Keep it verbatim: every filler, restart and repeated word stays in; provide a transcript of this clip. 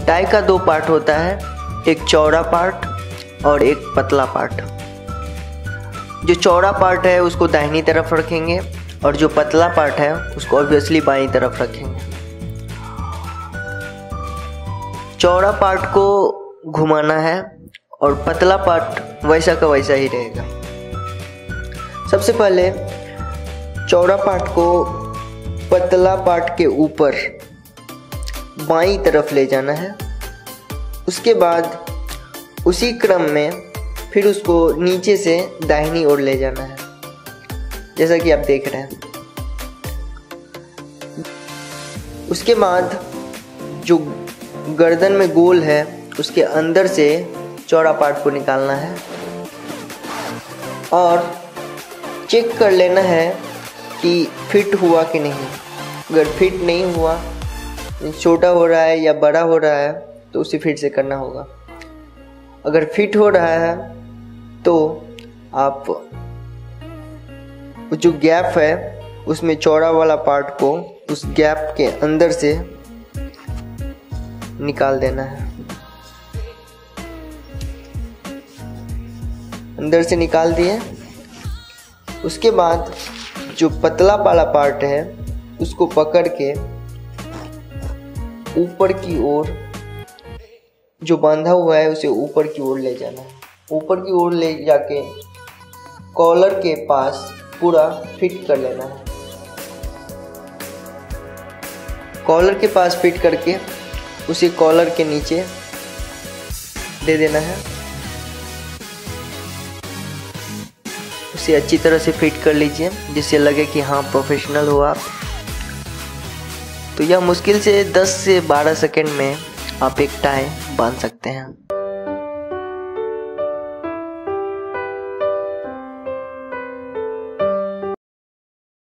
Tie का दो part होता है, एक चौड़ा पार्ट और एक पतला पार्ट। जो चौड़ा पार्ट है उसको दाहिनी तरफ रखेंगे और जो पतला पार्ट है उसको ऑब्वियसली बाईं तरफ रखेंगे। चौड़ा पार्ट को घुमाना है और पतला पार्ट वैसा का वैसा ही रहेगा। सबसे पहले चौड़ा पार्ट को पतला पार्ट के ऊपर बाईं तरफ ले जाना है। उसके बाद उसी क्रम में फिर उसको नीचे से दाहिनी ओर ले जाना है, जैसा कि आप देख रहे हैं। उसके बाद जो गर्दन में गोल है उसके अंदर से चौड़ा पार्ट को निकालना है और चेक कर लेना है कि फिट हुआ कि नहीं। अगर फिट नहीं हुआ, छोटा हो रहा है या बड़ा हो रहा है, तो उसे फिर से करना होगा। अगर फिट हो रहा है तो आप जो गैप है उसमें चौड़ा वाला पार्ट को उस गैप के अंदर से निकाल देना है। अंदर से निकाल दिए। उसके बाद जो पतला वाला पार्ट है उसको पकड़ के ऊपर की ओर, जो बांधा हुआ है उसे ऊपर की ओर ले जाना है। ऊपर की ओर ले जाके कॉलर के पास पूरा फिट कर लेना है। कॉलर के पास फिट करके उसे कॉलर के नीचे दे देना है। उसे अच्छी तरह से फिट कर लीजिए जिससे लगे कि हाँ प्रोफेशनल हो आप। तो यह मुश्किल से दस से बारह सेकंड में आप एक टाई बांध सकते हैं।